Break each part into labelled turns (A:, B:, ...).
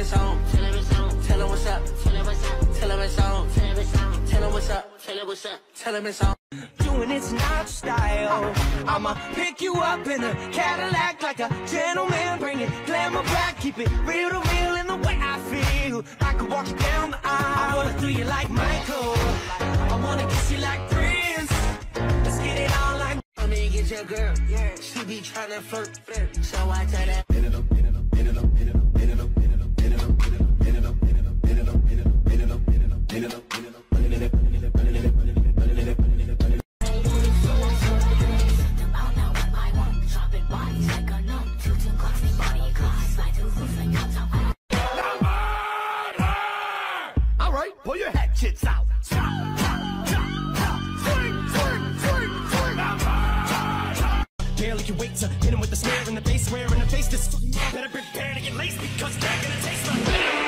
A: it's on. Tell him what's up. Tell him it's on. Tell him what's up. Tell him it's on. Doing it's not style. I'ma pick you up in a Cadillac like a gentleman. Bring it glamour back. Keep it real to real in the way I feel. I could walk you down the aisle. I wanna do you like Michael. I wanna kiss you like Prince. Let's get it on like. I mean, get your girl. Yeah, she be tryna flirt. So I tell that.
B: All right, pull your hatchets out. Barely can wait to hit him with the snare in the bass, swear in the face. This better prepare to get laced because they're gonna taste like.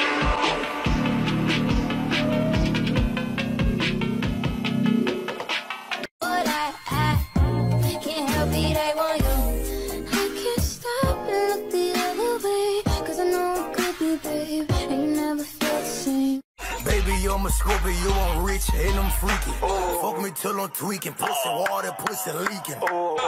C: But I can't help it, I want you. I can't stop and look the other way, cause I know it could be, babe, and you never felt the same.
D: Baby, I'm a scorpion, you won't reach, and I'm freaking. Fuck me till I'm tweaking, pussy water, pussy leaking.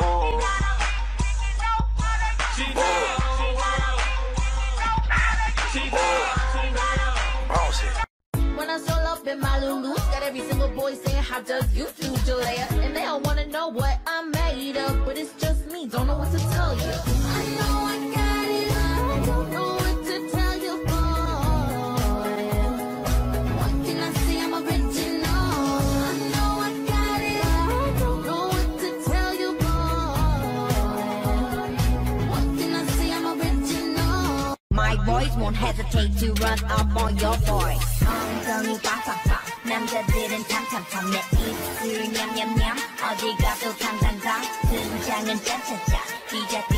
E: When I stroll up in my Lulu's, got every single boy saying, how does you do, Julia? And they all wanna know what I'm made of, but it's just me, don't know what to tell you. I know I got it, I don't know what to tell you, boy. What can I say, I'm original. I know I got it, I don't know what to tell you, boy. What can I say, I'm original.
F: My voice won't hesitate to run up on your voice. 엉덩이 팡팡팡 남자들은 탕탕탕 내 입술 냠냠냠 어디 가도 탕탕탕 등장은 짜짜짜